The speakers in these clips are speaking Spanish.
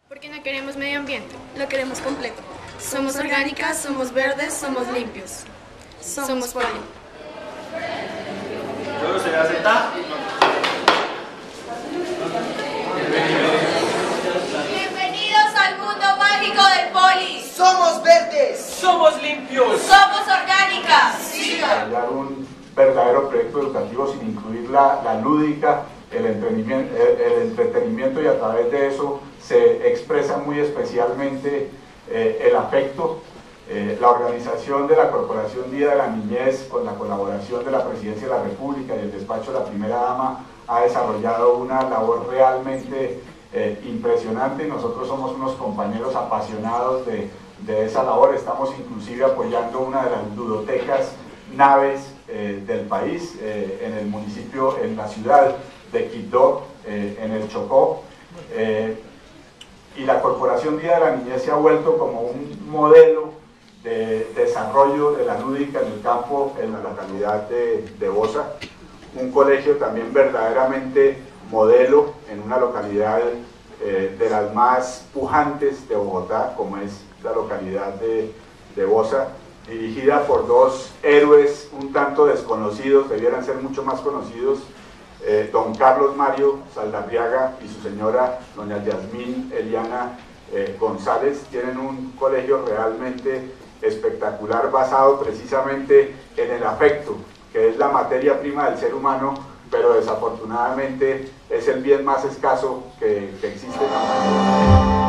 Porque no queremos medio ambiente. Lo queremos completo. Somos orgánicas, somos verdes, somos limpios. Somos Poli. ¿Luego se va a sentar? Bienvenidos al mundo mágico del Poli. ¡Somos verdes! ¡Somos limpios! ¡Somos orgánicas! Desarrollar un verdadero proyecto educativo sin incluir la lúdica, el entretenimiento, y a través de eso se expresa muy especialmente el afecto. La organización de la Corporación Día de la Niñez, con la colaboración de la Presidencia de la República y el despacho de la Primera Dama, ha desarrollado una labor realmente impresionante. Nosotros somos unos compañeros apasionados de esa labor. Estamos inclusive apoyando una de las ludotecas naves del país en el municipio, en la ciudad de Quibdó, en el Chocó. Y la Corporación Día de la Niñez se ha vuelto como un modelo de desarrollo de la lúdica en el campo, en la localidad de Bosa, un colegio también verdaderamente modelo en una localidad de las más pujantes de Bogotá, como es la localidad de Bosa, dirigida por dos héroes un tanto desconocidos, debieran ser mucho más conocidos, don Carlos Mario Saldarriaga y su señora doña Yasmín Eliana González. Tienen un colegio realmente espectacular, basado precisamente en el afecto, que es la materia prima del ser humano, pero desafortunadamente es el bien más escaso que existe en la humanidad.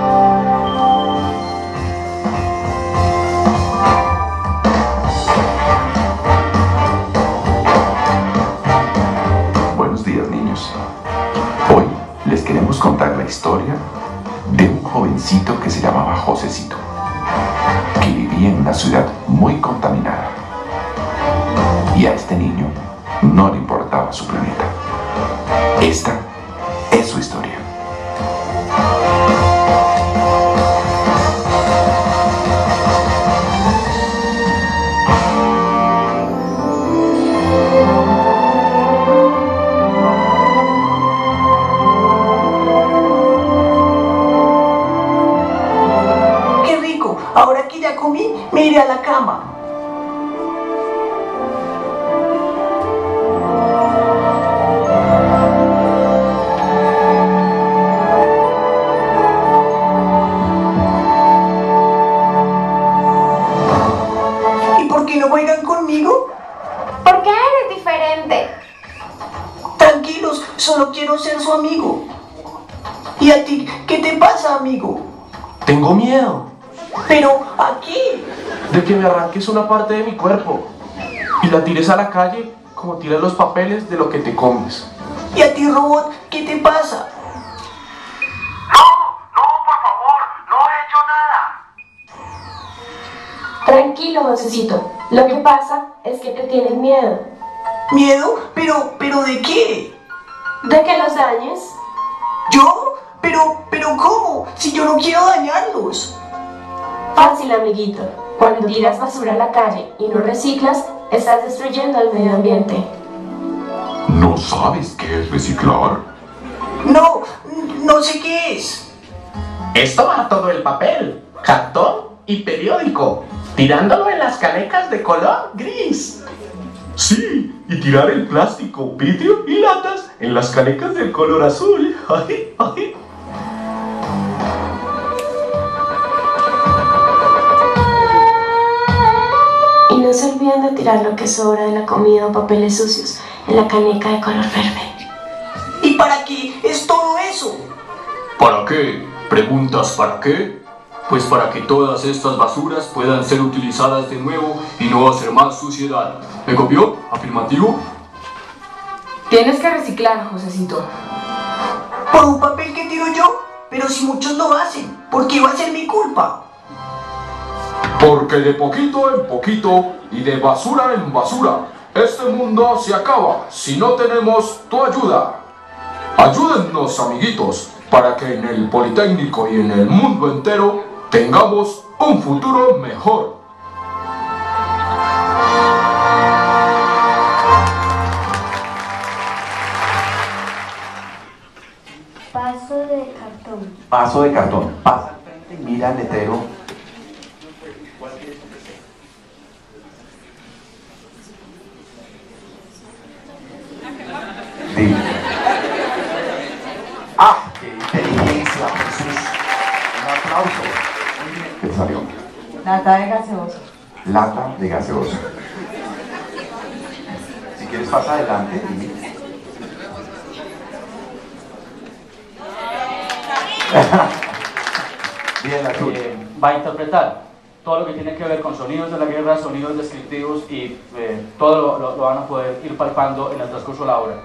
Buenos días, niños. Hoy les queremos contar la historia de un jovencito que se llamaba Josecito, que vivía en una ciudad muy contaminada. Y a este niño no le importaba su planeta. Esta es su historia. ¡Qué rico! Ahora que ya comí, me iré a la cama. ¿Y por qué no juegan conmigo? ¿Por qué eres diferente? Tranquilos, solo quiero ser su amigo. ¿Y a ti qué te pasa, amigo? Tengo miedo Pero aquí. de que me arranques una parte de mi cuerpo y la tires a la calle como tiras los papeles de lo que te comes. ¿Y a ti, robot, qué te pasa? Tranquilo, Josecito. Lo que pasa es que te tienen miedo. ¿Miedo? ¿Pero de qué? ¿De que los dañes? ¿Yo? ¿Pero cómo? Si yo no quiero dañarlos. Fácil, amiguito. Cuando tiras basura a la calle y no reciclas, estás destruyendo el medio ambiente. ¿No sabes qué es reciclar? No sé qué es. Esto va todo el papel, cartón y periódico, tirándolo en las canecas de color gris. Sí, y tirar el plástico, vidrio y latas en las canecas del color azul. Ay, ay. Y no se olviden de tirar lo que sobra de la comida o papeles sucios en la caneca de color verde. ¿Y para qué es todo eso? ¿Para qué? ¿Preguntas para qué? Pues para que todas estas basuras puedan ser utilizadas de nuevo y no hacer más suciedad. ¿Me copió? ¿Afirmativo? Tienes que reciclar, Josecito. ¿Por un papel que tiro yo? Pero si muchos lo hacen, ¿por qué va a ser mi culpa? Porque de poquito en poquito y de basura en basura, este mundo se acaba si no tenemos tu ayuda. Ayúdennos, amiguitos, para que en el Politécnico y en el mundo entero tengamos un futuro mejor. Vaso de cartón. Vaso de cartón. Pasa al frente y mira el letrero. Sí. ¡Ah! ¡Qué inteligencia, Jesús! Un aplauso. Muy bien. ¿Qué te salió? Lata de gaseosa. Lata de gaseosa. Si quieres pasa adelante y... Bien, azul. Va a interpretar todo lo que tiene que ver con sonidos de la guerra, sonidos descriptivos y todo lo van a poder ir palpando en el transcurso de la obra.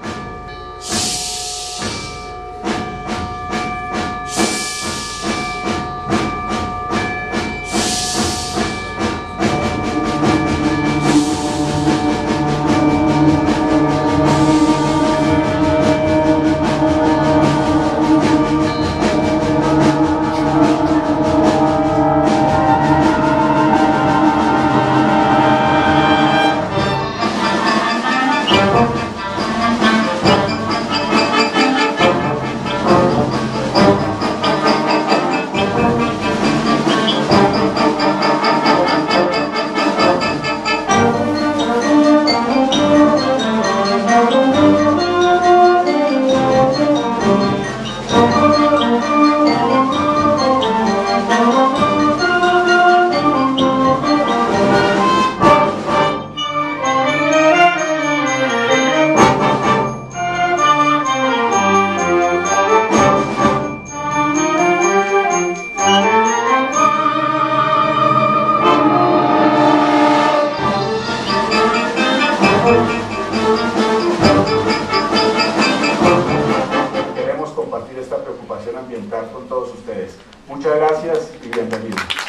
Queremos compartir esta preocupación ambiental con todos ustedes. Muchas gracias y bienvenidos.